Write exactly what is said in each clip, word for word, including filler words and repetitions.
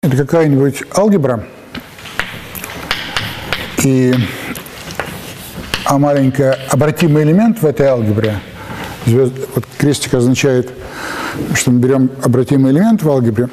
Это какая-нибудь алгебра, и а маленький обратимый элемент в этой алгебре, звезд, вот крестик означает, что мы берем обратимый элемент в алгебре,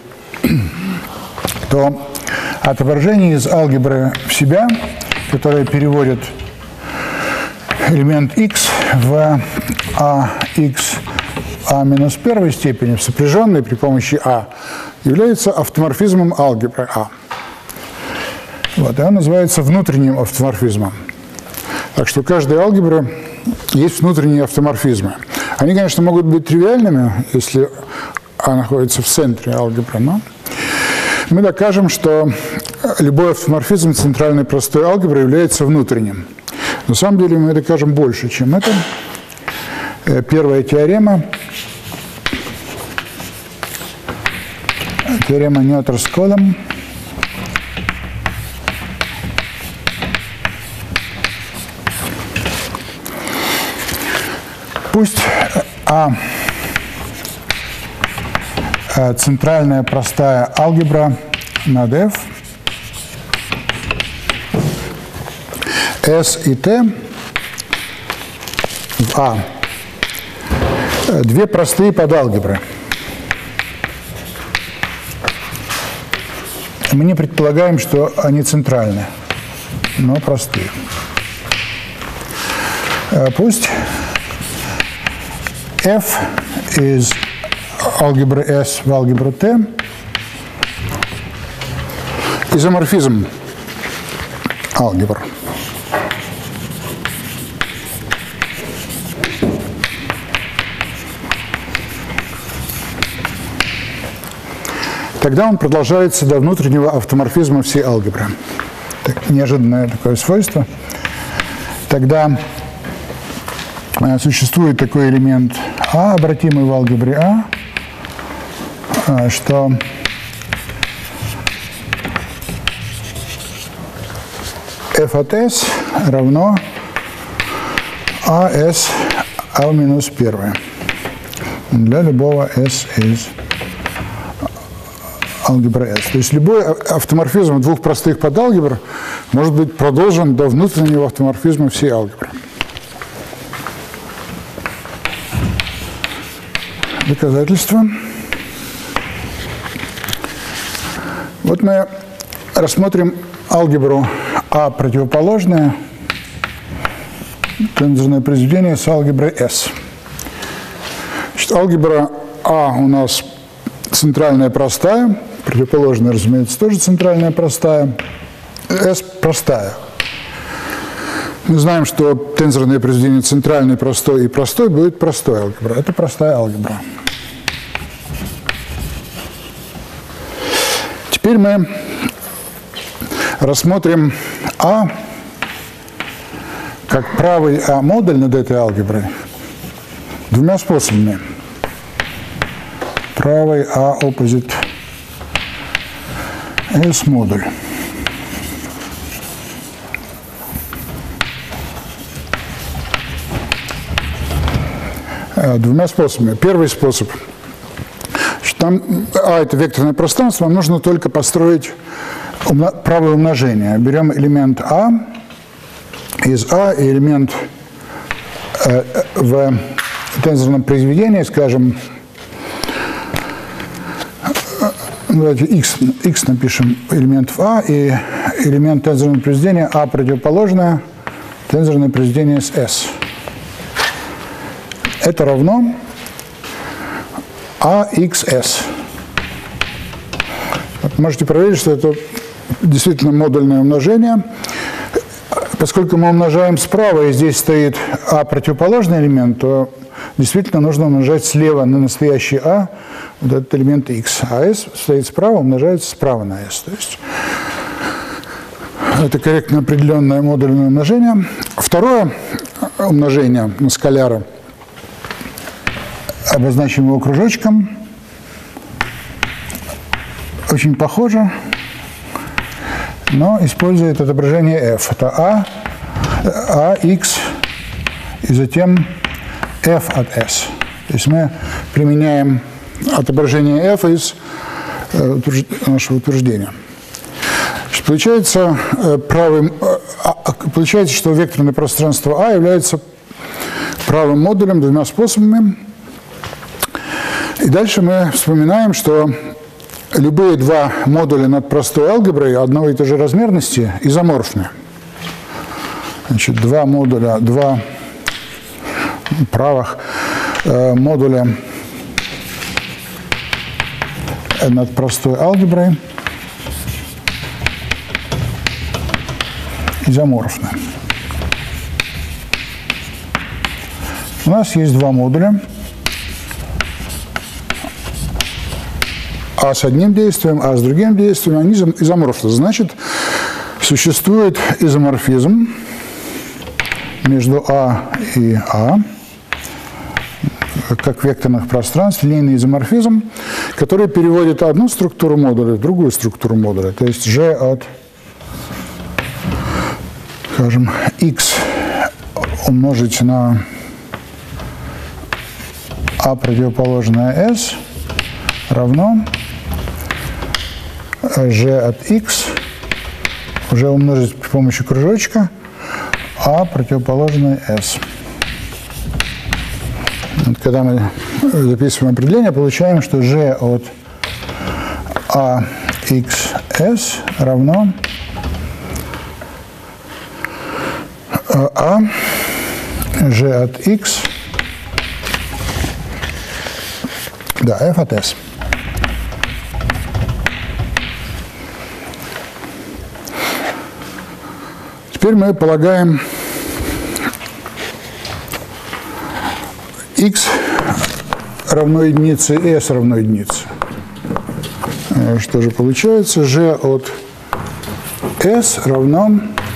то отображение из алгебры в себя, которое переводит элемент x в ax а минус первой степени, в сопряженной при помощи а, является автоморфизмом алгебры А. Вот, и он называется внутренним автоморфизмом. Так что у каждой алгебры есть внутренние автоморфизмы. Они, конечно, могут быть тривиальными, если А находится в центре алгебры, но мы докажем, что любой автоморфизм центральной простой алгебры является внутренним. На самом деле мы докажем больше, чем это. Первая теорема. Теорема Нётер-Сколом. Пусть А центральная простая алгебра над F, S и T в А две простые подалгебры. Мы не предполагаем, что они центральны, но простые. Пусть F из алгебры S в алгебру T изоморфизм алгебр. Тогда он продолжается до внутреннего автоморфизма всей алгебры. Так, неожиданное такое свойство. Тогда э, существует такой элемент А, обратимый в алгебре А, э, что f от s равно as а минус первое для любого s из алгебры S. То есть любой автоморфизм двух простых подалгебр может быть продолжен до внутреннего автоморфизма всей алгебры. Доказательства. Вот мы рассмотрим алгебру А противоположная, тензорное произведение с алгеброй S. Значит, алгебра А у нас центральная простая, противоположная, разумеется, тоже центральная простая, S простая. Мы знаем, что тензорное произведение центральный, простой и простой будет простой алгебра. Это простая алгебра. Теперь мы рассмотрим А как правый А-модуль над этой алгеброй двумя способами. Правый А-оппозит S-модуль. Двумя способами. Первый способ. Там А – это векторное пространство, нам нужно только построить правое умножение. Берем элемент А из А и элемент э, в тензорном произведении, скажем, давайте x, x напишем элемент в А и элемент тензорного произведения А противоположное тензорное произведение с S. Это равно AXS. Вот можете проверить, что это действительно модульное умножение. Поскольку мы умножаем справа, и здесь стоит А противоположный элемент, то действительно нужно умножать слева на настоящий А вот этот элемент X. А S стоит справа, умножается справа на S. То есть это корректно определенное модульное умножение. Второе умножение на скаляра, обозначим его кружочком, очень похоже, но использует отображение F. Это А, А, X и затем F от S. То есть мы применяем отображение F из нашего утверждения. Получается, правым, получается, что векторное пространство А является правым модулем двумя способами. И дальше мы вспоминаем, что любые два модуля над простой алгеброй одного и той же размерности изоморфны. Значит, два модуля, два правых э, модуля над простой алгеброй изоморфны. У нас есть два модуля. А с одним действием, а с другим действием, они изоморфны. Значит, существует изоморфизм между А и А, как векторных пространств, линейный изоморфизм, который переводит одну структуру модуля в другую структуру модуля. То есть G от, скажем, X умножить на А противоположное S равно G от X уже умножить при помощи кружочка А противоположное S. Вот когда мы записываем определение, получаем, что G от A X S равно А G от X, да, F от S. Теперь мы полагаем x равно единице и s равно единице. Что же получается? G от s равно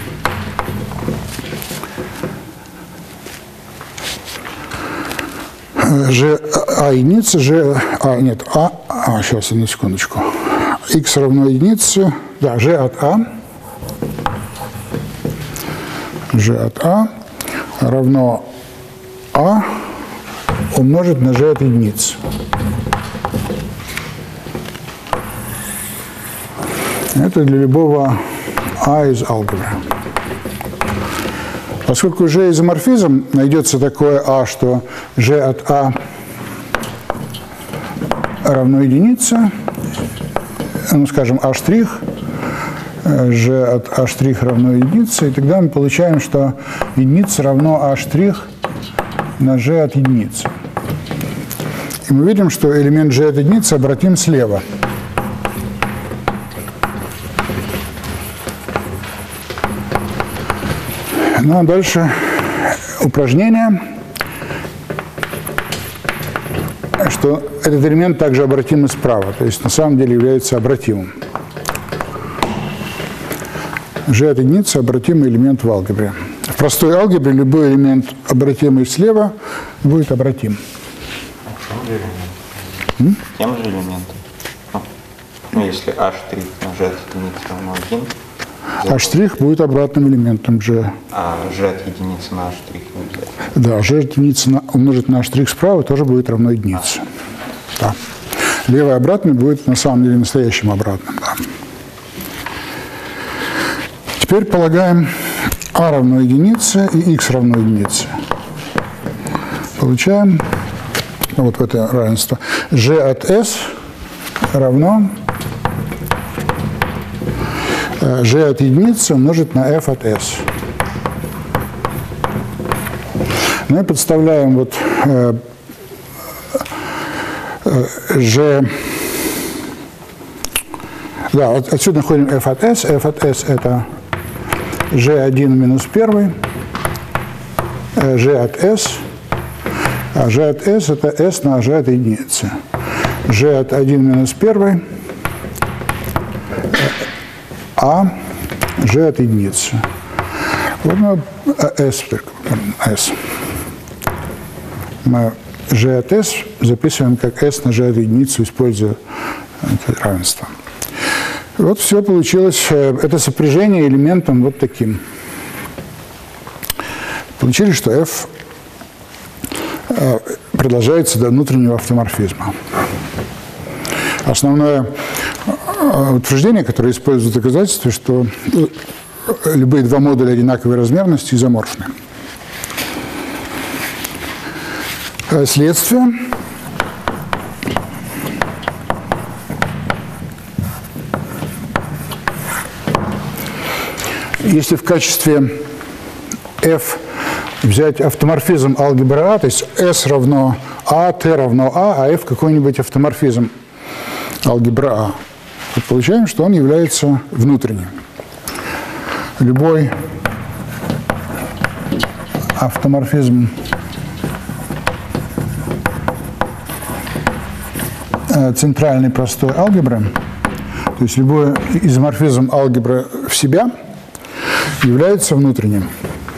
G а единица, G, а, нет, а, а, сейчас, одну секундочку. X равно единице, да, G от A, G от A равно A умножить на G от единицы. Это для любого А из алгебры. Поскольку G изоморфизм, найдется такое А, что G от А равно единице, ну, скажем, А', G от А' равно единице, и тогда мы получаем, что единица равно А' на G от единицы. И мы видим, что элемент G от единицы обратим слева. Ну а дальше упражнение, что этот элемент также обратим и справа, то есть на самом деле является обратимым. G от единицы – обратимый элемент в алгебре. В простой алгебре любой элемент, обратимый слева, будет обратим. М? Тем же элементом. Ну, ну, если А' на G от единицы равно один. А' будет обратным элементом G. А G от единицы на А' будет. Да, G от единицы на, умножить на А' справа тоже будет равно единице. Да. Левый обратный будет на самом деле настоящим обратным. Да. Теперь полагаем А равно единице и X равно единице. Получаем вот в это равенство G от S равно G от единицы умножить на F от S. Мы подставляем вот э, э, G, да, от, отсюда находим F от S. F от S это G один минус один, э, G от S, а G от S это S на G от единицы. G от один минус один, а G от единицы. Вот мы S, S. Мы G от S записываем как S на G от единицы, используя это равенство. Вот все получилось, это сопряжение элементом вот таким. Получили, что F продолжается до внутреннего автоморфизма. Основное утверждение, которое использует в доказательстве, что любые два модуля одинаковой размерности изоморфны. Следствие. Если в качестве f взять автоморфизм алгебры А, то есть S равно А, T равно А, а f какой-нибудь автоморфизм алгебры А, то получаем, что он является внутренним. Любой автоморфизм центральной простой алгебры, то есть любой изоморфизм алгебры в себя является внутренним.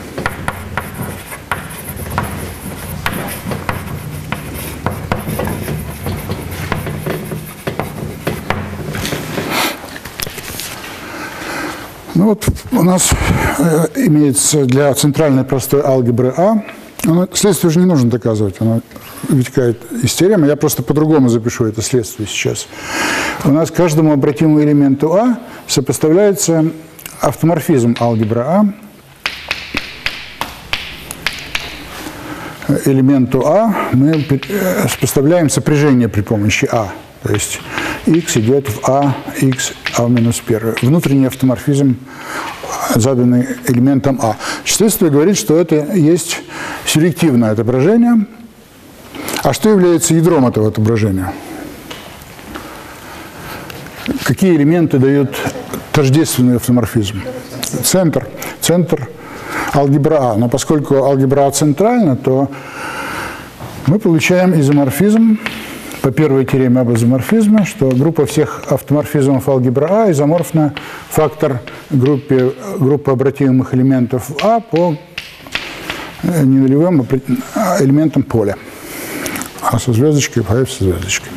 Ну вот у нас э, имеется для центральной простой алгебры А, оно, следствие уже не нужно доказывать, оно вытекает из теоремы, я просто по-другому запишу это следствие сейчас. У нас каждому обратимому элементу А сопоставляется автоморфизм алгебры А, элементу А мы сопоставляем сопряжение при помощи А, то есть x идет в А, x, А минус первый. Внутренний автоморфизм, заданный элементом А. Следствие говорит, что это есть селективное отображение. А что является ядром этого отображения? Какие элементы дают тождественный автоморфизм? Центр. Центр алгебра А. Но поскольку алгебра А центральна, то мы получаем изоморфизм по первой теореме об изоморфизме, что группа всех автоморфизмов алгебры А изоморфна фактор группе, группы обратимых элементов А по ненулевым элементам поля. А со звездочкой, по F со звездочкой.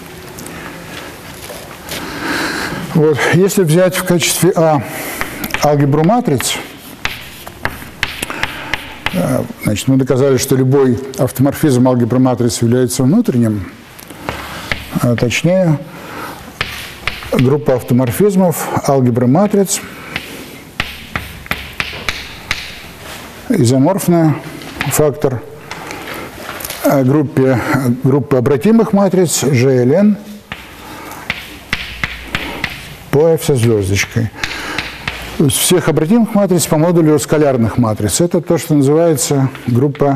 Вот. Если взять в качестве А алгебру матриц, значит, мы доказали, что любой автоморфизм алгебры матриц является внутренним, а точнее, группа автоморфизмов алгебры матриц изоморфная фактор группе, группы обратимых матриц G L N по F со звездочкой. То есть всех обратимых матриц по модулю скалярных матриц. Это то, что называется группа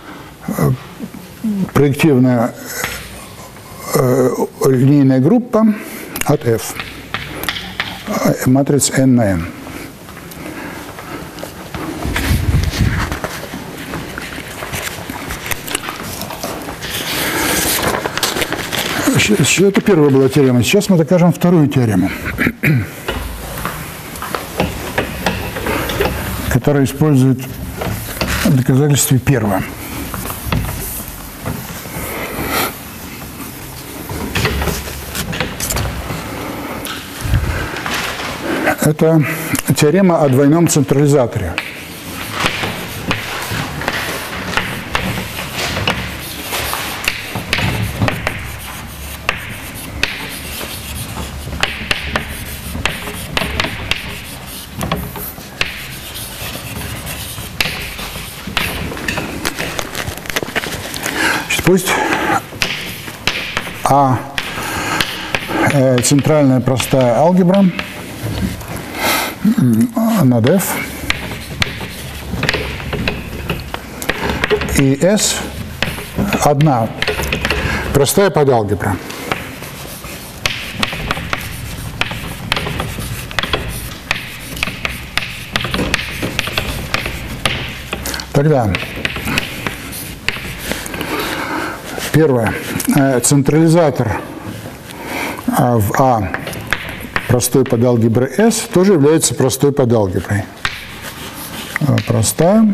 проективная э, линейная группа от F. Матриц N на N. Это первая была теорема. Сейчас мы докажем вторую теорему, которая использует в доказательстве первое. Это теорема о двойном централизаторе. Пусть А э, центральная простая алгебра над F и S одна простая подалгебра. Тогда первое. Централизатор в А простой подалгебры S тоже является простой подалгеброй. Простая.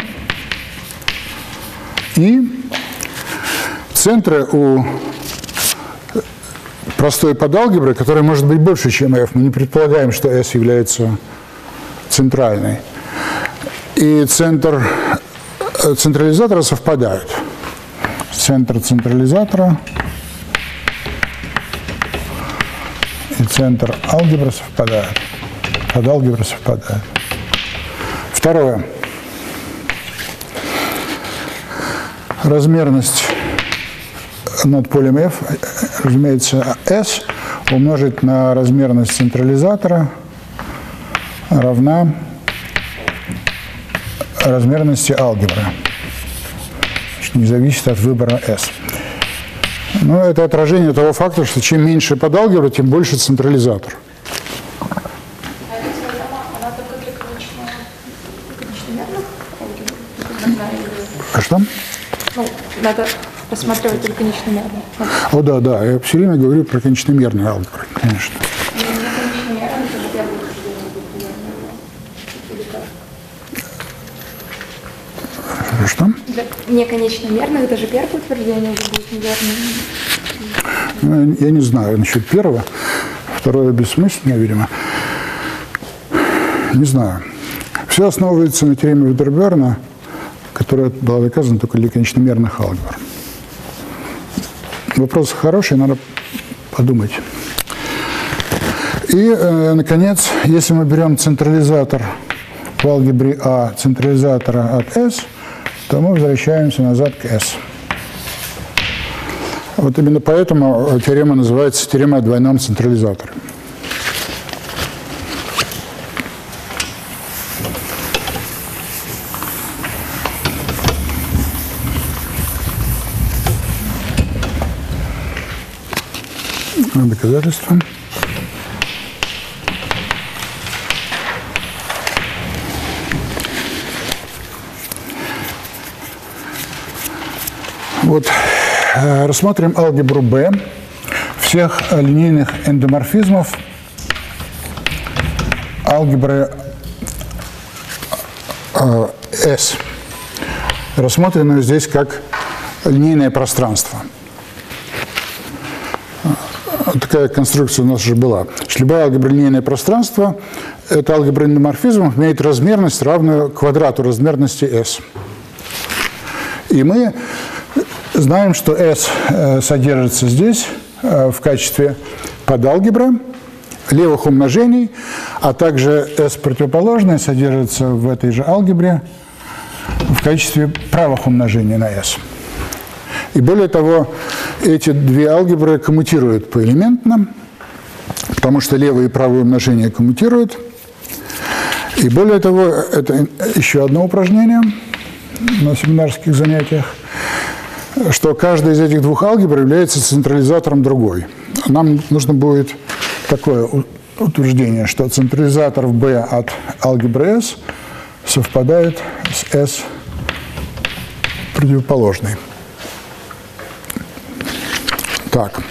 И центры у простой подалгебры, которая может быть больше, чем F, мы не предполагаем, что S является центральной. И центр централизатора совпадают. Центр централизатора и центр алгебры совпадает. Под алгеброй совпадает. Второе. Размерность над полем F, разумеется, S умножить на размерность централизатора равна размерности алгебры. Не зависит от выбора S. Но это отражение того факта, что чем меньше под алгеброй, тем больше централизатор. А эта теорема, она только для конечномерных алгебр? А что? Ну, надо рассматривать только конечномерные. О, да, да. Я все время говорю про конечномерную алгебру, конечно. Что? Для неконечномерных даже первое утверждение уже будет неверным. Ну, я не знаю насчет первого. Второе бессмысленно, видимо. Не знаю. Все основывается на теореме Витерберна, которая была доказана только для конечномерных алгебр. Вопрос хороший, надо подумать. И, э, наконец, если мы берем централизатор в алгебре А, централизатора от S, то мы возвращаемся назад к S. Вот именно поэтому теорема называется теорема о двойном централизаторе. Доказательства. Вот, рассмотрим алгебру Б всех линейных эндоморфизмов алгебры э, S, рассмотренную здесь как линейное пространство. Такая конструкция у нас уже была. Любая алгебра линейное пространство, это алгебра эндоморфизмов, имеет размерность, равную квадрату размерности S. И мы знаем, что S содержится здесь в качестве подалгебры левых умножений, а также S противоположное содержится в этой же алгебре в качестве правых умножений на S. И более того, эти две алгебры коммутируют поэлементно, потому что левые и правые умножения коммутируют. И более того, это еще одно упражнение на семинарских занятиях, что каждая из этих двух алгебр является централизатором другой. Нам нужно будет такое утверждение, что централизатор в B от алгебры S совпадает с S противоположной. Так.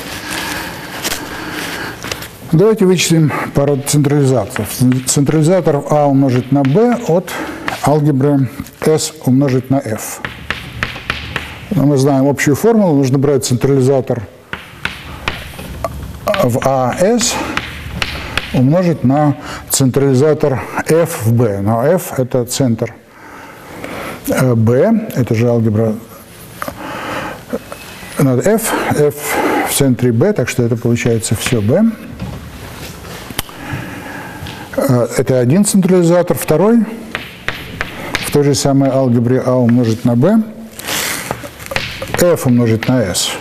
Давайте вычислим пару централизаторов. Централизатор А умножить на B от алгебры S умножить на F. Но мы знаем общую формулу. Нужно брать централизатор в А S умножить на централизатор F в B. Но F – это центр B, это же алгебра над F, F в центре B, так что это получается все B. Это один централизатор. Второй в той же самой алгебре А умножить на B, F умножить на S.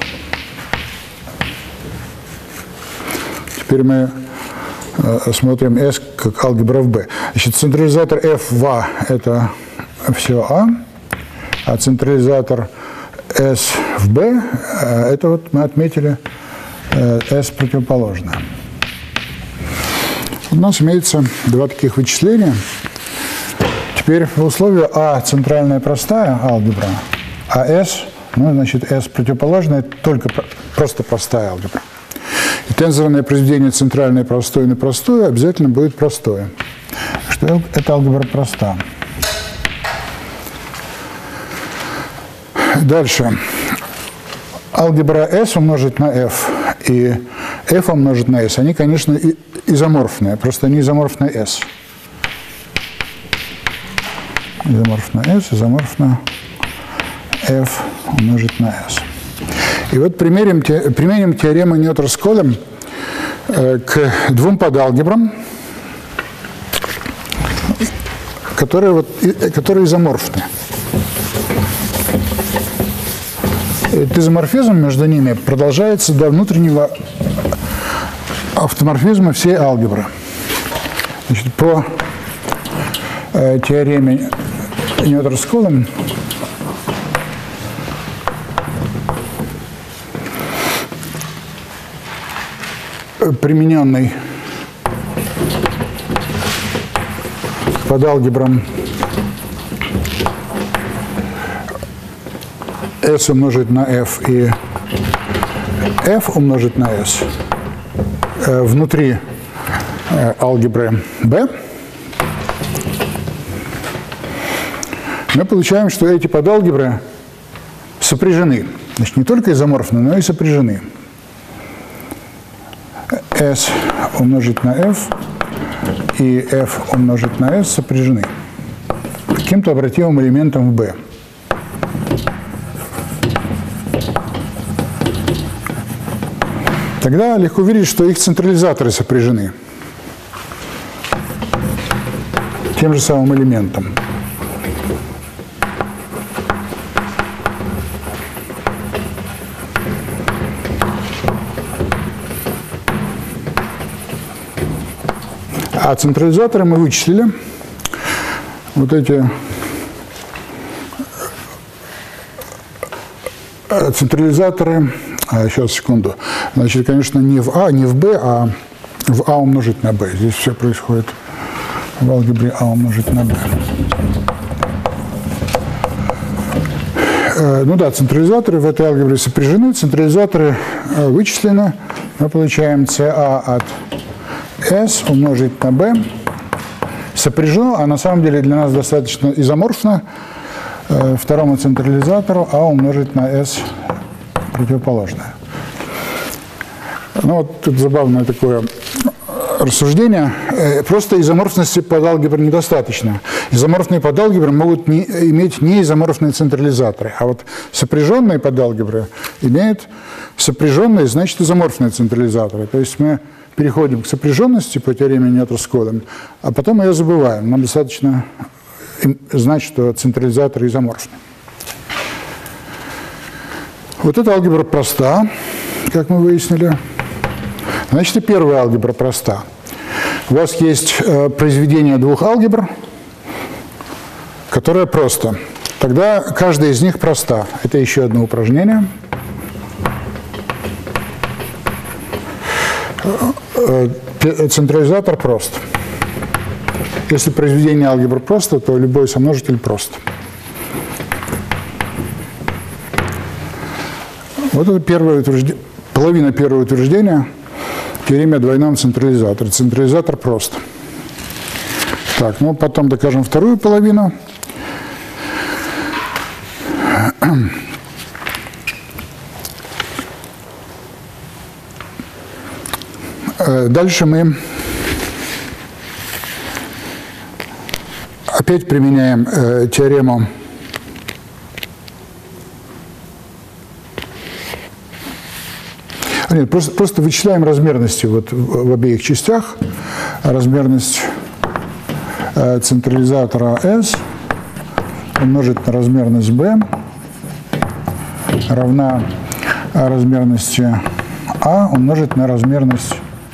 Теперь мы смотрим S как алгебра в B. Значит, централизатор F в А – это все А, а централизатор S в B – это вот мы отметили S противоположное. У нас имеется два таких вычисления. Теперь в условии А центральная простая алгебра, а S, ну, значит, S противоположная только просто простая алгебра. И тензорное произведение центральной простой на простую обязательно будет простое. Что эта алгебра проста. Дальше. Алгебра S умножить на F и F умножить на S, они, конечно, изоморфные, просто они изоморфны S. Изоморфно S, изоморфно F умножить на S. И вот примерим, применим теорему Ньютона-Колем э, к двум подалгебрам, которые, вот, которые изоморфны. Этот изоморфизм между ними продолжается до внутреннего автоморфизма всей алгебры. Значит, по э, теореме Ньютон-Сколлом примененный под алгебрам S умножить на F и F умножить на S э, внутри э, алгебры B, мы получаем, что эти подалгебры сопряжены. Значит, не только изоморфны, но и сопряжены. S умножить на F и F умножить на S сопряжены каким-то обратимым элементом в B. Тогда легко видеть, что их централизаторы сопряжены тем же самым элементом. А централизаторы мы вычислили. Вот эти централизаторы, а, сейчас, секунду, значит, конечно, не в А, не в Б, а в А умножить на Б. Здесь все происходит в алгебре А умножить на Б. Ну да, централизаторы в этой алгебре сопряжены, централизаторы вычислены. Мы получаем СА от S умножить на B сопряжено, а на самом деле для нас достаточно изоморфно э, второму централизатору А умножить на S противоположное. Ну вот тут забавное такое рассуждение. Э, просто изоморфности подалгебр недостаточно. Изоморфные подалгебры могут не, иметь неизоморфные централизаторы, а вот сопряженные подалгебры имеют сопряженные, значит, изоморфные централизаторы. То есть мы переходим к сопряженности по теореме Ньютон-Сколлом, а потом ее забываем. Нам достаточно знать, что централизаторы изоморфны. Вот эта алгебра проста, как мы выяснили. Значит, и первая алгебра проста. У вас есть э, произведение двух алгебр, которое просто. Тогда каждая из них проста. Это еще одно упражнение. Централизатор прост. Если произведение алгебры просто, то любой сомножитель прост. Вот это первое утверждение, половина первого утверждения теореме о двойном централизаторе. Централизатор прост. Так, ну потом докажем вторую половину. Дальше мы опять применяем э, теорему Нет, просто, просто вычисляем размерности вот в, в обеих частях. Размерность э, централизатора S умножить на размерность B равна размерности А умножить на размерность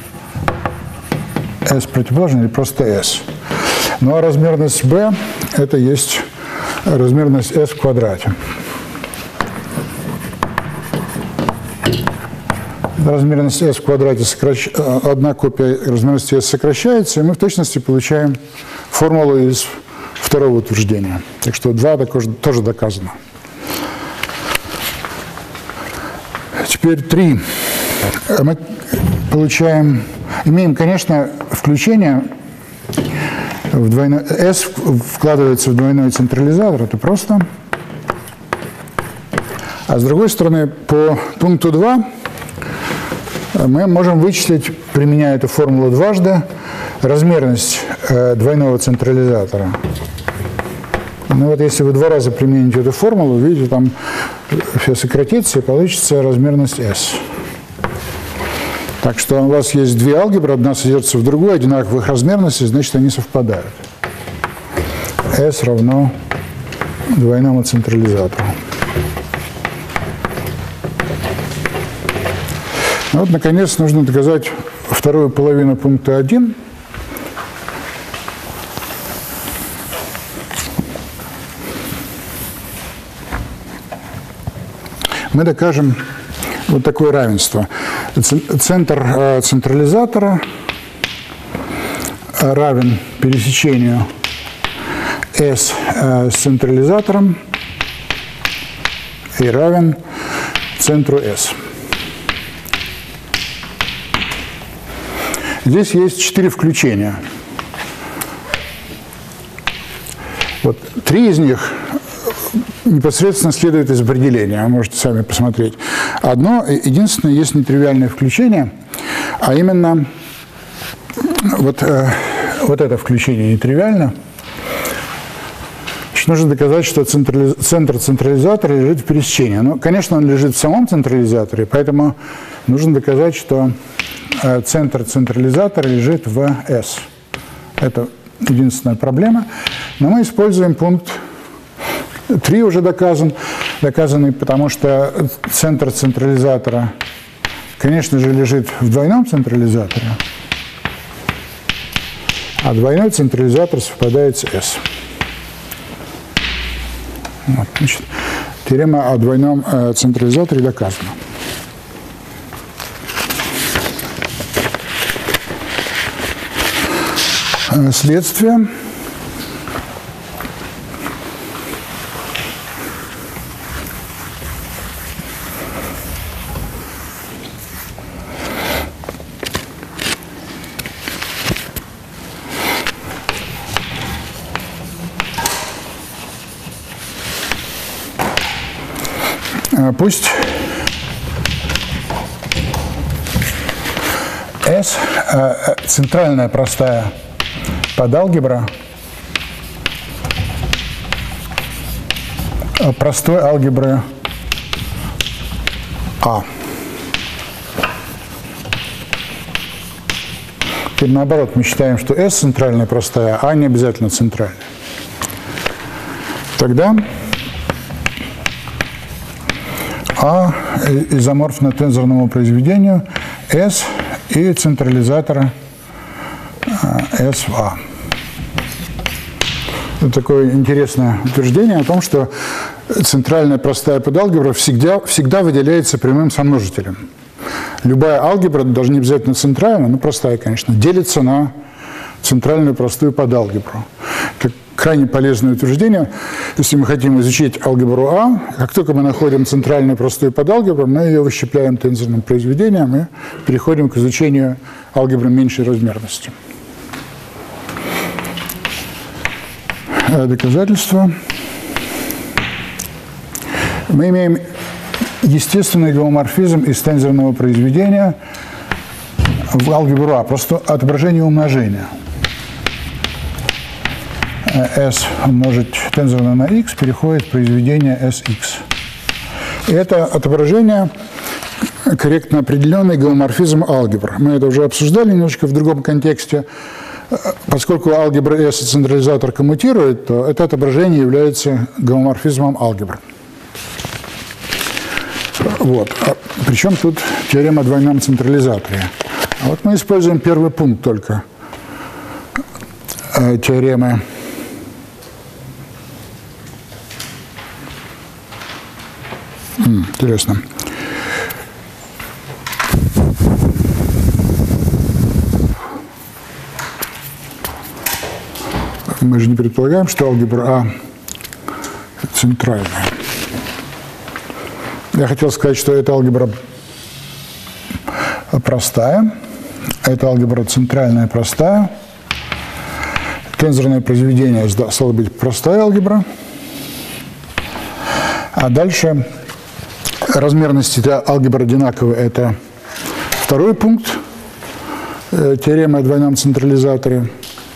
S противоположная или просто S. Ну а размерность B это есть размерность S в квадрате. Размерность S в квадрате, сокращ... одна копия размерности S сокращается, и мы в точности получаем формулу из второго утверждения. Так что два тоже доказано. Теперь три. Мы получаем, имеем, конечно, включение в двойной, S вкладывается в двойной централизатор, это просто. А с другой стороны, по пункту два мы можем вычислить, применяя эту формулу дважды, размерность э, двойного централизатора. Ну вот если вы два раза примените эту формулу, видите, там все сократится и получится размерность S. Так что у вас есть две алгебры, одна содержится в другой, одинаковых размерностей, значит, они совпадают. S равно двойному централизатору. Ну вот, наконец, нужно доказать вторую половину пункта один. Мы докажем вот такое равенство. Центр централизатора равен пересечению S с централизатором и равен центру S. Здесь есть четыре включения. Вот три из них непосредственно следует из определения, вы можете сами посмотреть. Одно, единственное, есть нетривиальное включение, а именно вот, э, вот это включение нетривиально. Значит, нужно доказать, что централи... центр централизатора лежит в пересечении. Ну, конечно, он лежит в самом централизаторе, поэтому нужно доказать, что э, центр централизатора лежит в S. Это единственная проблема. Но мы используем пункт три уже доказан, доказанный, потому что центр централизатора, конечно же, лежит в двойном централизаторе, а двойной централизатор совпадает с S. Вот, значит, теорема о двойном э, централизаторе доказана. Э, следствие. Пусть S – центральная простая подалгебра простой алгебры А. Теперь наоборот, мы считаем, что S центральная простая, а не обязательно центральная. Тогда А изоморфно тензорному произведению S и централизатора S в А. Это такое интересное утверждение о том, что центральная простая подалгебра всегда, всегда выделяется прямым сомножителем. Любая алгебра, даже не обязательно центральная, но простая, конечно, делится на центральную простую подалгебру. Это крайне полезное утверждение. Если мы хотим изучить алгебру А, как только мы находим центральную простую подалгебру, мы ее выщепляем тензорным произведением и переходим к изучению алгебры меньшей размерности. Доказательства. Мы имеем естественный гомоморфизм из тензорного произведения в алгебру А, просто отображение умножения. S умножить тензорно на x переходит в произведение Sx. И это отображение корректно определенный гомоморфизм алгебр. Мы это уже обсуждали немножко в другом контексте. Поскольку алгебра S и централизатор коммутируют, то это отображение является гомоморфизмом алгебр. Вот. Причем тут теорема о двойном централизаторе. А вот мы используем первый пункт только теоремы. Интересно. Мы же не предполагаем, что алгебра А центральная. Я хотел сказать, что эта алгебра простая, эта алгебра центральная простая, тензорное произведение стало быть простая алгебра, а дальше размерности алгебры одинаковые. Это второй пункт теоремы о двойном централизаторе.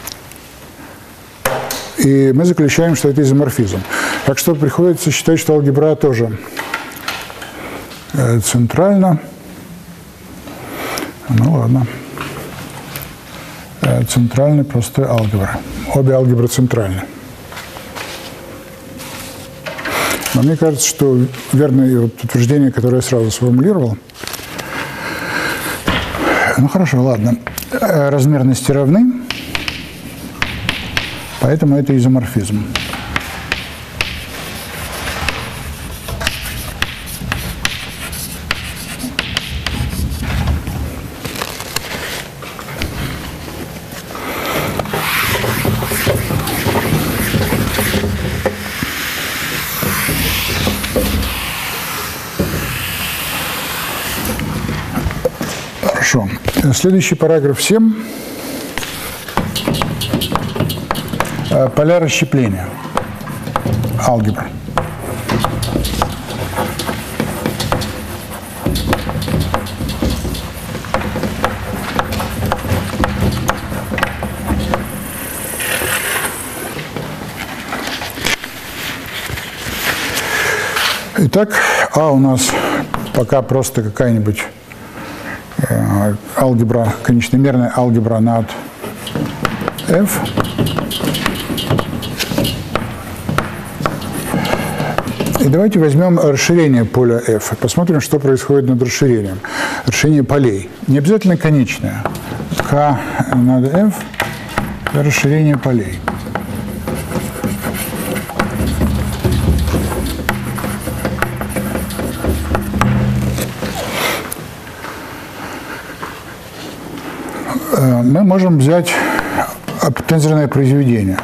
И мы заключаем, что это изоморфизм. Так что приходится считать, что алгебра тоже центральна. Ну ладно. Центральная простая алгебра. Обе алгебры центральны. Но мне кажется, что верное вот утверждение, которое я сразу сформулировал. Ну хорошо, ладно. Размерности равны, поэтому это изоморфизм. Хорошо. Следующий параграф семь. Поля расщепления. Алгебра. Итак, А у нас пока просто какая-нибудь э, алгебра, конечномерная алгебра над F. И давайте возьмем расширение поля F и посмотрим, что происходит над расширением. Расширение полей. Не обязательно конечное. K над F – это расширение полей. Мы можем взять тензорное произведение.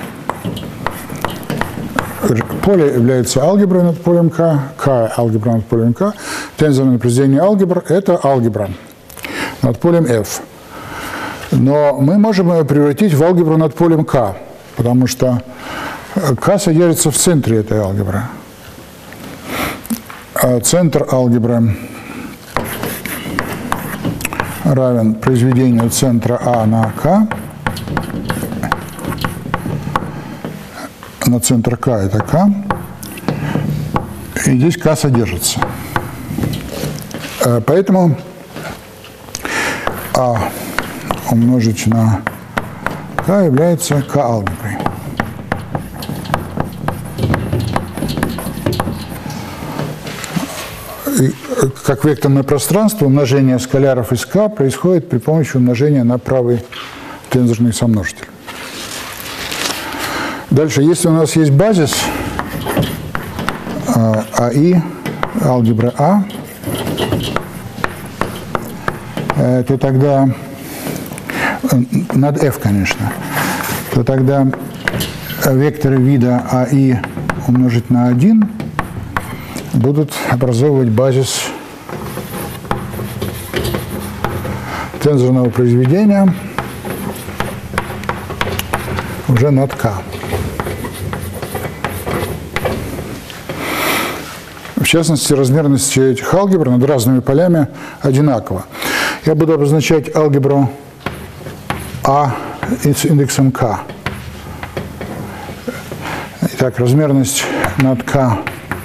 Поле является алгеброй над полем К, К – алгебра над полем К. Тензорное произведение алгебр – это алгебра над полем F. Но мы можем ее превратить в алгебру над полем К, потому что К содержится в центре этой алгебры. А центр алгебры равен произведению центра А на К. На центр К это К. И здесь К содержится. Поэтому А умножить на К является К-алгеброй. И как векторное пространство, умножение скаляров из К происходит при помощи умножения на правый тензорный сомножитель. Дальше, если у нас есть базис АИ, алгебра А, то тогда, над F, конечно, то тогда векторы вида АИ умножить на один будут образовывать базис тензорного произведения уже над К. В частности, размерность этих алгебр над разными полями одинакова. Я буду обозначать алгебру А с индексом К. Итак, размерность над К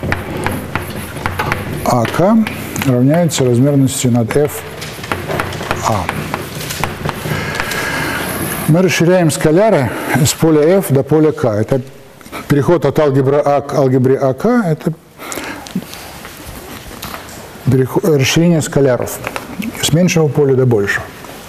АК равняется размерности над F А. Мы расширяем скаляры с поля F до поля К. Это переход от алгебры А к алгебре АК. Это расширение скаляров с меньшего поля до большего.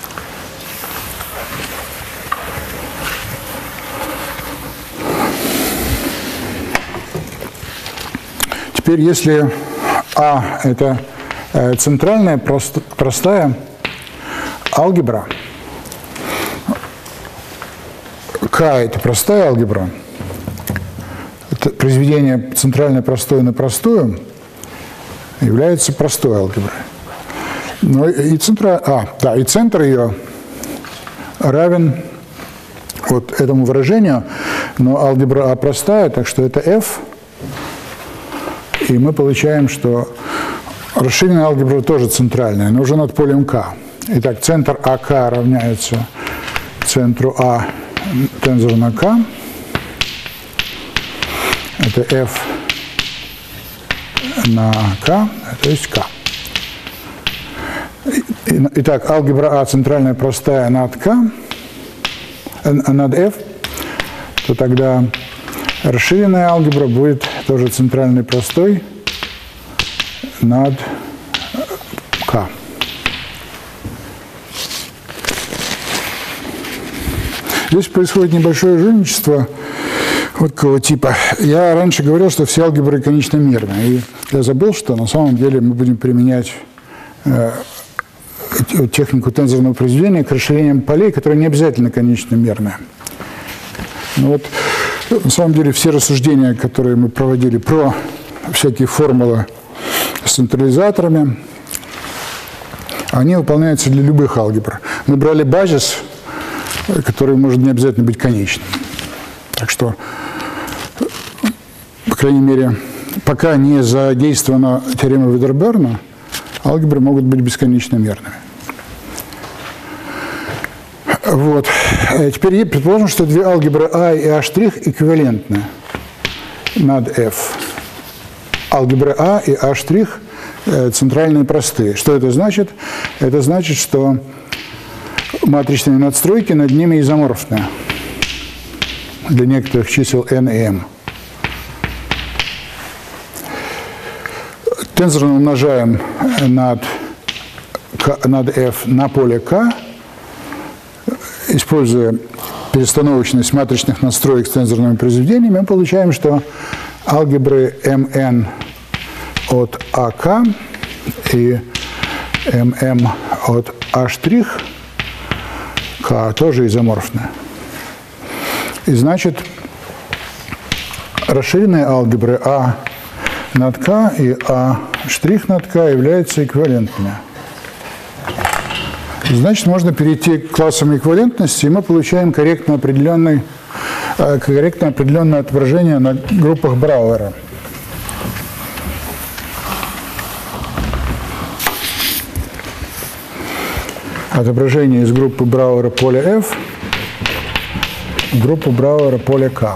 Теперь, если А – это центральная прост, простая алгебра, К – это простая алгебра, это произведение центральной простой на простую является простой алгеброй. Но и, центра, а, да, и центр ее равен вот этому выражению, но алгебра А простая, так что это F. И мы получаем, что расширенная алгебра тоже центральная, но уже над полем К. Итак, центр АК равняется центру А тензор на К. Это F на К, то есть К. Итак, алгебра А центральная простая над К, над F, то тогда расширенная алгебра будет тоже центральной простой над К. Здесь происходит небольшое жульничество вот такого типа. Я раньше говорил, что все алгебры конечномерные. И я забыл, что на самом деле мы будем применять э, технику тензорного произведения к расширениям полей, которые не обязательно конечномерные. Ну вот, на самом деле все рассуждения, которые мы проводили про всякие формулы с централизаторами, они выполняются для любых алгебр. Мы брали базис, который может не обязательно быть конечным. Так что, по крайней мере, пока не задействована теорема Видерберна, алгебры могут быть бесконечномерными. Вот. Теперь предположим, что две алгебры А и А' эквивалентны над F. Алгебры А и А' центральные простые. Что это значит? Это значит, что матричные надстройки над ними изоморфны для некоторых чисел n и m. Тензорно умножаем над, над f на поле K, используя перестановочность матричных надстроек с тензорными произведениями, мы получаем, что алгебры mn от АК и mm от А' К тоже изоморфны. И значит, расширенные алгебры А над К и А' над К являются эквивалентными. Значит, можно перейти к классам эквивалентности, и мы получаем корректно определенный, корректно определенное отображение на группах Брауэра. Отображение из группы Брауэра поля F в группу Брауэра поля K,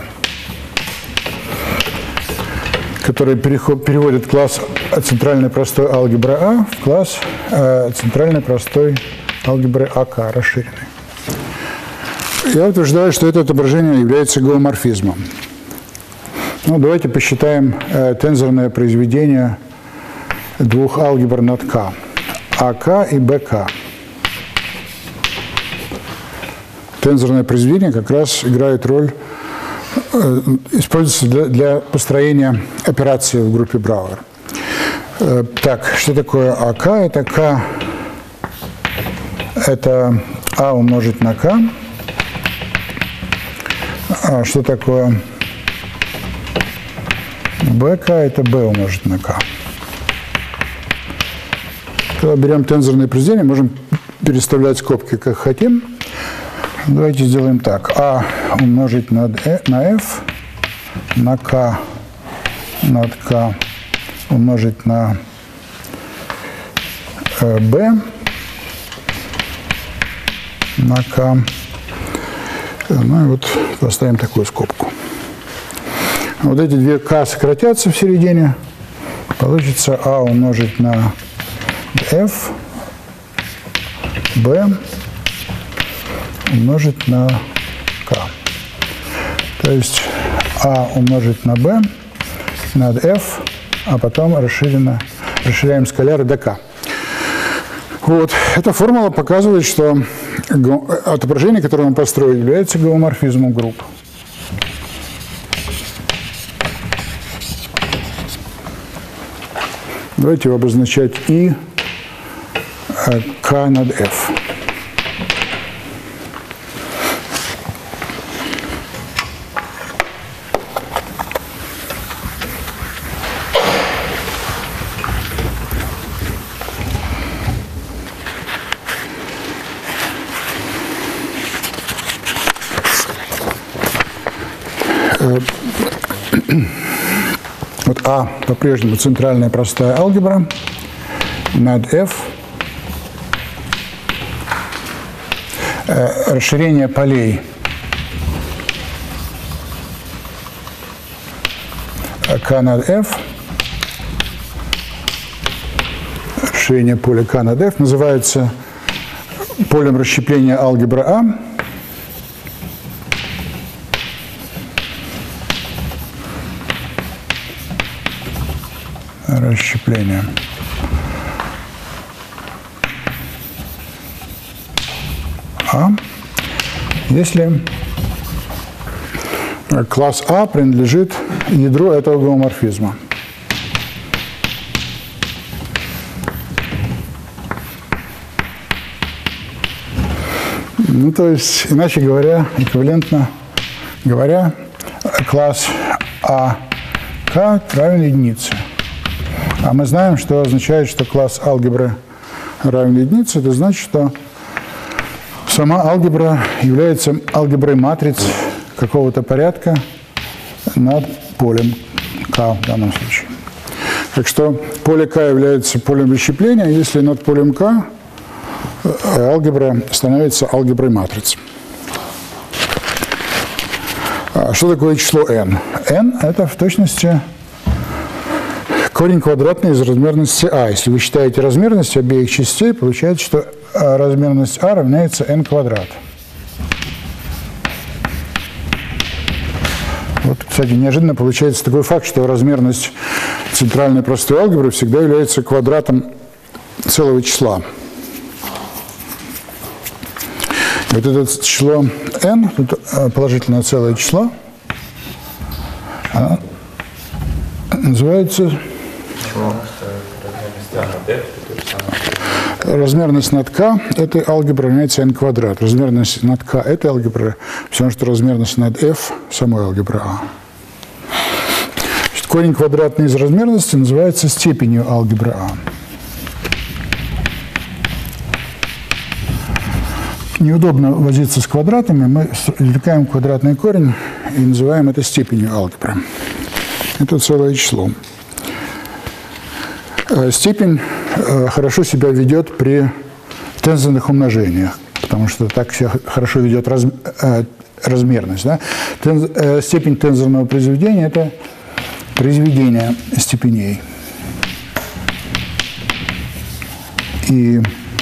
который переводит класс центральной простой алгебры А в класс э, центральной простой алгебры АК расширенной. Я утверждаю, что это отображение является геоморфизмом. Ну, давайте посчитаем э, тензорное произведение двух алгебр над К. АК и БК. Тензорное произведение как раз играет роль, э, используется для, для построения операции в группе Брауэр. Э, так, что такое АК? Это К, это А умножить на К. А что такое БК? Это Б умножить на К. Когда берем тензорное произведение, можем переставлять скобки как хотим. Давайте сделаем так. А умножить над э, на F, на К над К умножить на э, B, на К. Ну и вот поставим такую скобку. Вот эти две К сократятся в середине. Получится А умножить на F, B умножить на К. То есть А умножить на B над F, а потом расширенно, расширяем скаляры до К. Вот. Эта формула показывает, что отображение, которое мы построили, является геоморфизмом групп. Давайте его обозначать И К над F. Вот А по-прежнему центральная простая алгебра над F. Расширение полей К над F. Расширение поля К над F называется полем расщепления алгебры А расщепление А, если класс А принадлежит ядру этого гомоморфизма. Ну, то есть, иначе говоря, эквивалентно говоря, класс АК равен единице. А мы знаем, что означает, что класс алгебры равен единице. Это значит, что сама алгебра является алгеброй матриц какого-то порядка над полем К в данном случае. Так что поле К является полем расщепления, если над полем К алгебра становится алгеброй матриц. Что такое число n? n – это в точности корень квадратный из размерности А. Если вы считаете размерность обеих частей, получается, что размерность А равняется n квадрат. Вот, кстати, неожиданно получается такой факт, что размерность центральной простой алгебры всегда является квадратом целого числа. И вот это число n, тут положительное целое число, оно называется размерность над k этой алгебры равняется n квадрат. Размерность над k этой алгебры все равно, что размерность над f самой алгебры А. Значит, корень квадратный из размерности называется степенью алгебры А. Неудобно возиться с квадратами, мы извлекаем квадратный корень и называем это степенью алгебры. Это целое число. Степень хорошо себя ведет при тензорных умножениях, потому что так себя хорошо ведет раз, размерность. Да? Тенз, степень тензорного произведения – это произведение степеней. И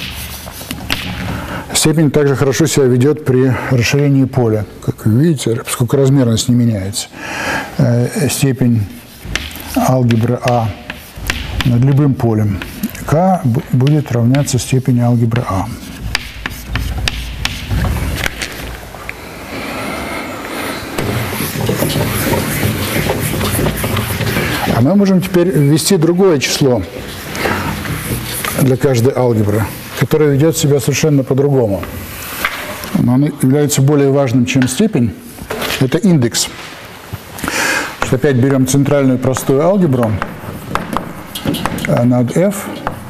степень также хорошо себя ведет при расширении поля. Как вы видите, поскольку размерность не меняется. Степень алгебры А над любым полем К будет равняться степени алгебры А. А мы можем теперь ввести другое число для каждой алгебры, которое ведет себя совершенно по-другому. Но оно является более важным, чем степень. Это индекс. Опять берем центральную простую алгебру над f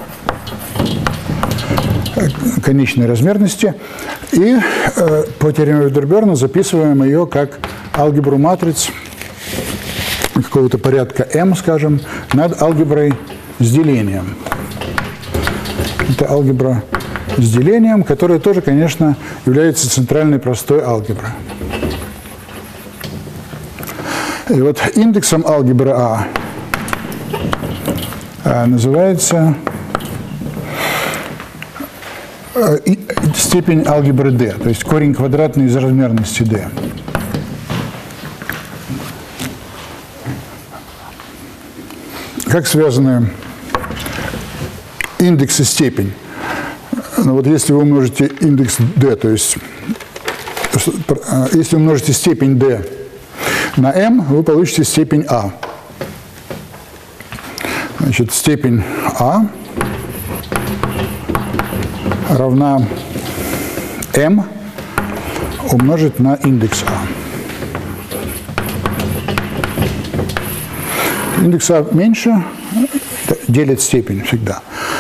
конечной размерности и э, по теореме Вейдерберна записываем ее как алгебру матриц какого-то порядка m, скажем, над алгеброй с делением. Это алгебра с делением, которая тоже, конечно, является центральной простой алгеброй. И вот индексом алгебры А называется степень алгебры D, то есть корень квадратный из размерности D. Как связаны индекс и степень? Ну, вот если вы умножите индекс D, то есть если умножите степень D на m, вы получите степень А. Значит, степень А равна m умножить на индекс А. Индекс А меньше, делит степень всегда.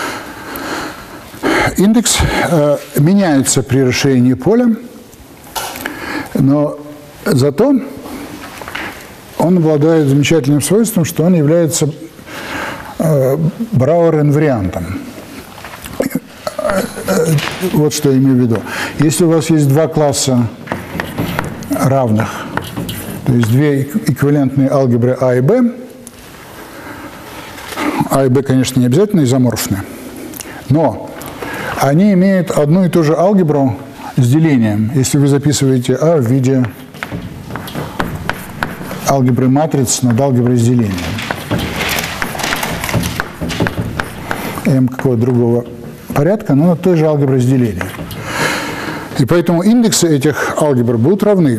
Индекс э, меняется при расширении поля, но зато он обладает замечательным свойством, что он является э, Брауэр-инвариантом. Вот что я имею в виду. Если у вас есть два класса равных, то есть две эквивалентные алгебры А и Б, А и Б, конечно, не обязательно изоморфны, но они имеют одну и ту же алгебру с делением. Если вы записываете А в виде алгебры матриц над алгеброй с делением. М какого-то другого порядка, но над той же алгеброй с делением. И поэтому индексы этих алгебр будут равны.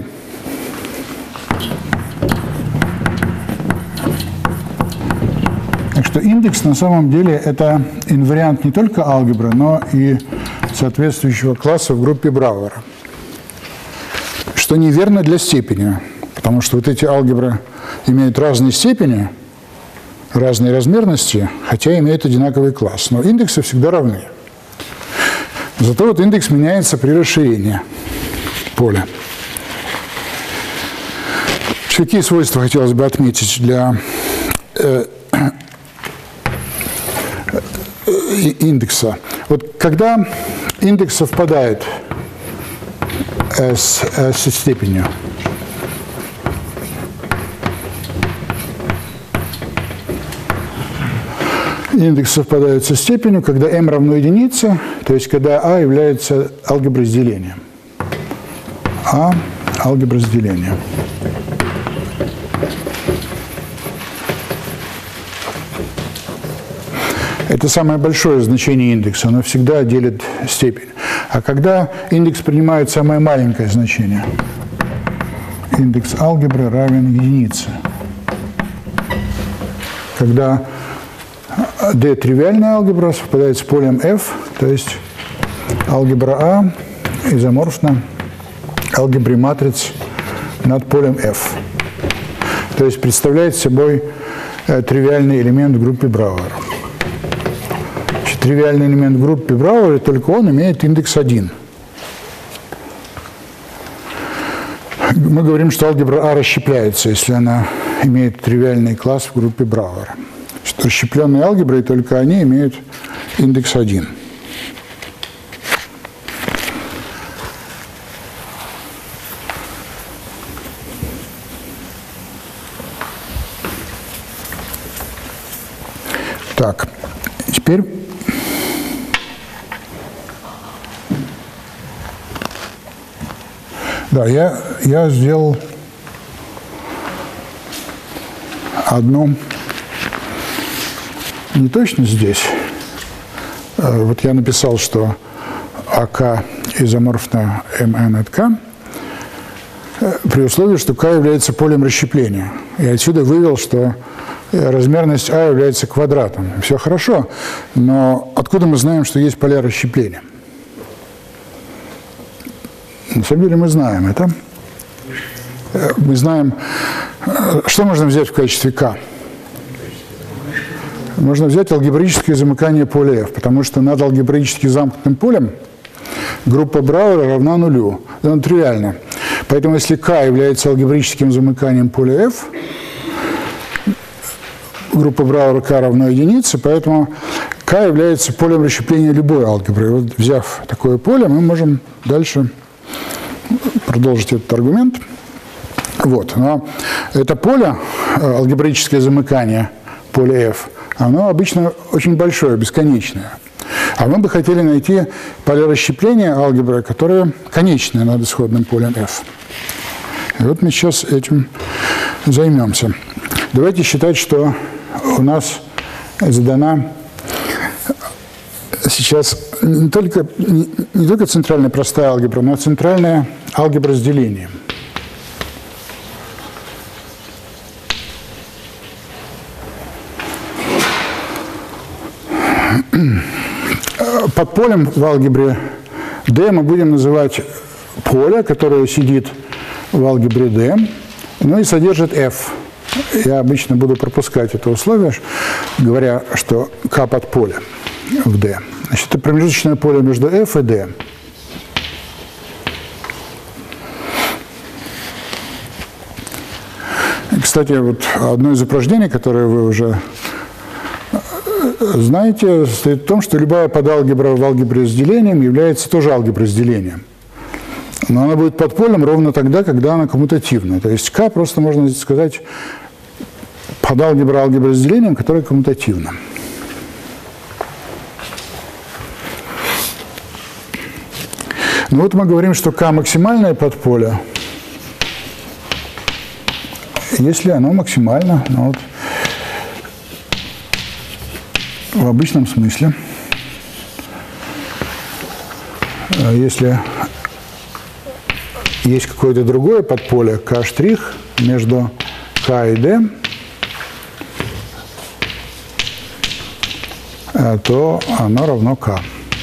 Так что индекс на самом деле это инвариант не только алгебры, но и соответствующего класса в группе Брауэра. Что неверно для степени, потому что вот эти алгебры имеют разные степени, разные размерности, хотя имеют одинаковый класс. Но индексы всегда равны. Зато вот индекс меняется при расширении поля. Какие свойства хотелось бы отметить для э, индекса? Вот когда индекс совпадает с, со степенью, индекс совпадает со степенью, когда m равно единице, то есть когда а является алгеброй с делением. А – алгебра с делением. Это самое большое значение индекса, оно всегда делит степень. А когда индекс принимает самое маленькое значение, индекс алгебры равен единице. Когда D тривиальная алгебра совпадает с полем F, то есть алгебра А изоморфна алгебре матриц над полем F. То есть представляет собой э, тривиальный элемент в группе Брауэра. Значит, тривиальный элемент в группе Брауэра, только он имеет индекс один. Мы говорим, что алгебра А расщепляется, если она имеет тривиальный класс в группе Брауэра. Что расщепленные алгебры, только они имеют индекс один. Так, теперь да, я, я сделал одну неточность здесь. Вот я написал, что АК изоморфно МН от К при условии, что К является полем расщепления. И отсюда вывел, что размерность А является квадратом. Все хорошо, но откуда мы знаем, что есть поля расщепления? На самом деле мы знаем это. Мы знаем, что можно взять в качестве К. Можно взять алгебраическое замыкание поля F, потому что над алгебраически замкнутым полем группа Брауэра равна нулю. Это тривиально. Поэтому если К является алгебраическим замыканием поля F, группа Брауэра К равна единице, поэтому К является полем расщепления любой алгебры. Вот, взяв такое поле, мы можем дальше продолжить этот аргумент. Вот. Но это поле, алгебраическое замыкание поля F, оно обычно очень большое, бесконечное. А мы бы хотели найти поле расщепления алгебры, которое конечное над исходным полем F. И вот мы сейчас этим займемся. Давайте считать, что у нас задана сейчас не только, не, не только центральная простая алгебра, но и центральная алгебра с делением. Под полем в алгебре D мы будем называть поле, которое сидит в алгебре D, ну и содержит F. Я обычно буду пропускать это условие, говоря, что К под поле в D. Значит, это промежуточное поле между F и D. Кстати, вот одно из упражнений, которое вы уже знаете, состоит в том, что любая подалгебра в алгебре с делением является тоже алгеброй с делением. Но она будет под полем ровно тогда, когда она коммутативна. То есть К просто можно сказать подалгебра алгебры с делением, которая коммутативна. Ну вот мы говорим, что К максимальное подполе, если оно максимально, ну вот, в обычном смысле, если есть какое-то другое подполе К' между К и Д, то оно равно К.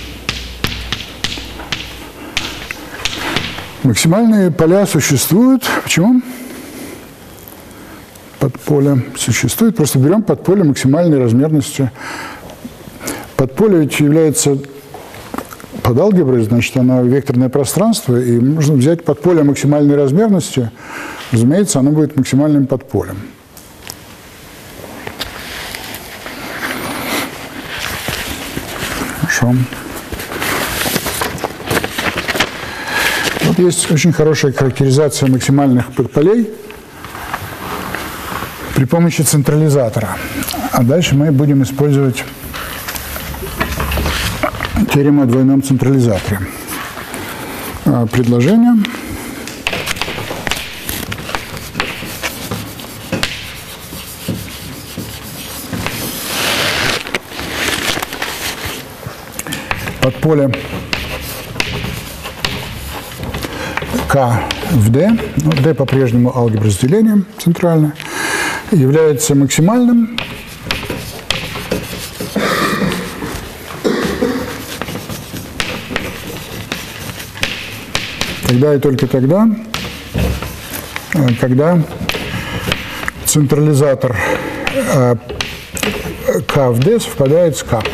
Максимальные поля существуют. Почему? Подполе существует. Просто берем подполе максимальной размерности. Подполе ведь является под алгеброй, значит, оно векторное пространство, и можно взять подполе максимальной размерности. Разумеется, оно будет максимальным подполем. Хорошо. Вот есть очень хорошая характеризация максимальных подполей при помощи централизатора. А дальше мы будем использовать теорему о двойном централизаторе. Предложение. Подполе К в D, ну, D по-прежнему алгебра с делением центральная, является максимальным тогда и только тогда, когда централизатор К в D совпадает с К.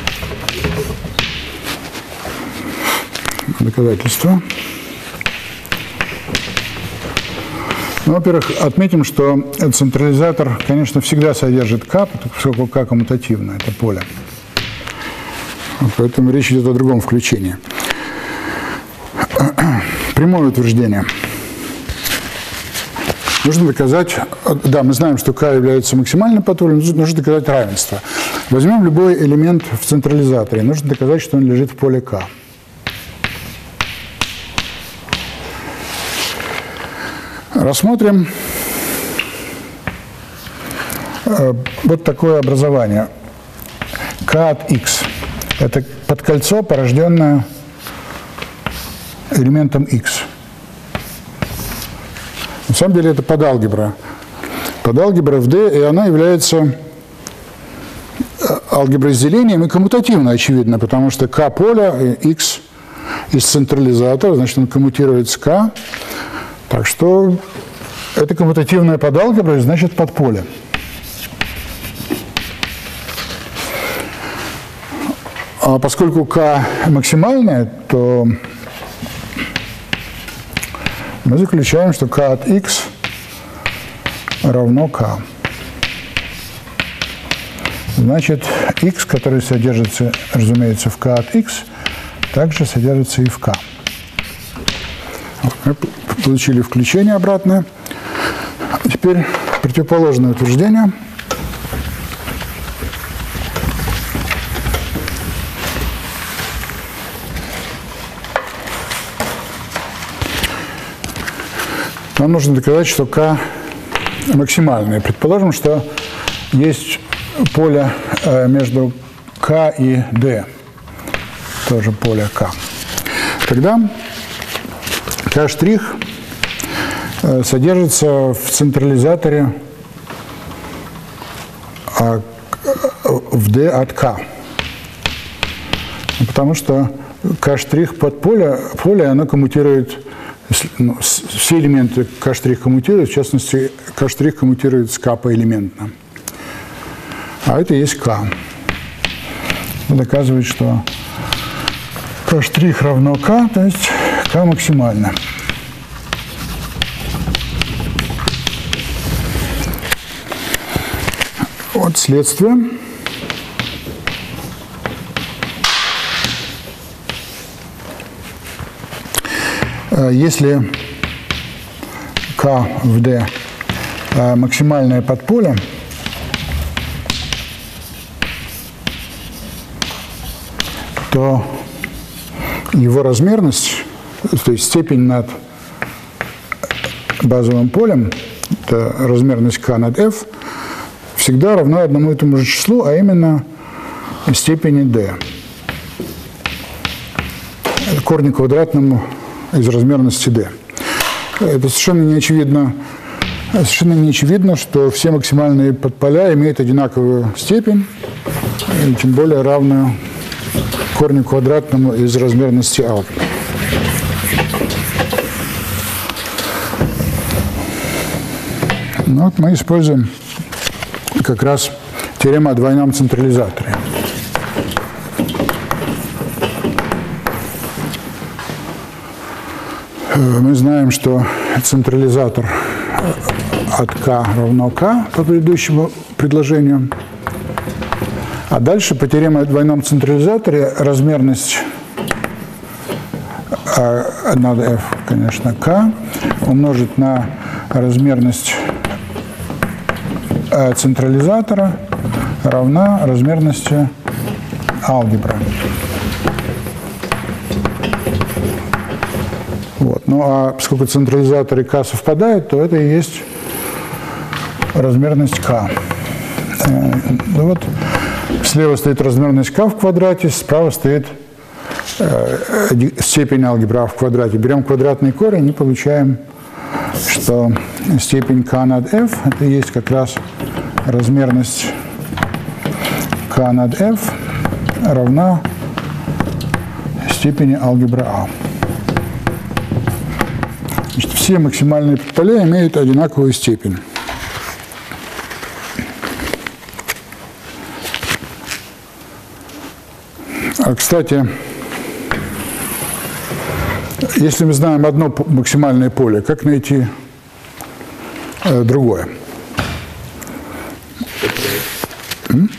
Доказательство. Ну, во-первых, отметим, что централизатор, конечно, всегда содержит К, поскольку К коммутативно, это поле. Вот поэтому речь идет о другом включении. Прямое утверждение. Нужно доказать, да, мы знаем, что К является максимальным подполем, нужно доказать равенство. Возьмем любой элемент в централизаторе, нужно доказать, что он лежит в поле К. Рассмотрим вот такое образование. К от Х. Это подкольцо, порожденное элементом Х. На самом деле это подалгебра. Подалгебра в D, и она является алгеброй с делением и коммутативно, очевидно, потому что К поля, Х из централизатора, значит, он коммутирует с К. Так что это коммутативная подалгебра, значит, подполе. А поскольку К максимальное, то мы заключаем, что К от Х равно К. Значит, Х, который содержится, разумеется, в К от Х, также содержится и в К. Мы получили включение обратное. Теперь противоположное утверждение. Нам нужно доказать, что К максимальное. Предположим, что есть поле между К и D, тоже поле К. Тогда К' содержится в централизаторе в D от К. Потому что К' под поле, поле оно коммутирует, ну, все элементы К' коммутируют, в частности, К' коммутирует с К поэлементно. А это есть К. Это доказывает, что К' равно К, то есть К максимально. Вот следствие. Если К в D максимальное подполе, то его размерность то есть степень над базовым полем, это размерность k над f, всегда равна одному и тому же числу, а именно степени d, корню квадратному из размерности d. Это совершенно не очевидно, совершенно не очевидно, что все максимальные подполя имеют одинаковую степень, и тем более равную корню квадратному из размерности алгебры. Ну, вот мы используем как раз теорему о двойном централизаторе. Мы знаем, что централизатор от k равно k по предыдущему предложению. А дальше по теореме о двойном централизаторе размерность над f, конечно, k, умножить на размерность централизатора равна размерности алгебры. Вот. Ну а поскольку централизатор и k совпадают, то это и есть размерность k. Ну, вот. Слева стоит размерность k в квадрате, справа стоит э, степень алгебры а в квадрате. Берем квадратный корень и получаем, что степень k над f это и есть как раз размерность k над f равна степени алгебры А. Значит, все максимальные подполя имеют одинаковую степень. А, кстати, если мы знаем одно максимальное поле, как найти э, другое? М?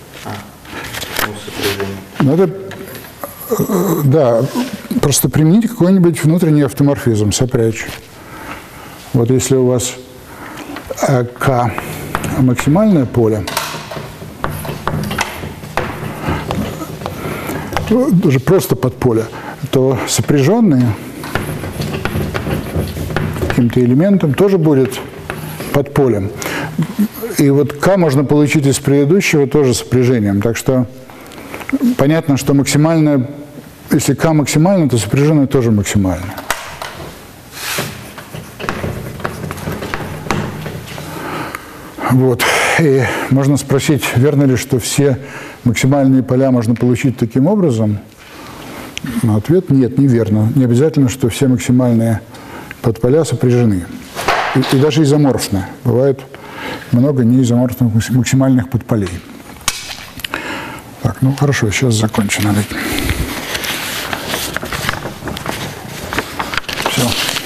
Надо, э, да, просто применить какой-нибудь внутренний автоморфизм, сопрячь. Вот если у вас э, К максимальное поле, даже просто подполе, то сопряженные каким-то элементом тоже будет подполем. И вот К можно получить из предыдущего тоже сопряжением. Так что понятно, что максимальное, если К максимально, то сопряженное тоже максимально. Вот. И можно спросить, верно ли, что все максимальные поля можно получить таким образом? Но ответ – нет, неверно. Не обязательно, что все максимальные подполя сопряжены. И, и даже изоморфны. Бывает много неизоморфных максимальных подполей. Так, ну хорошо, сейчас закончено. Все.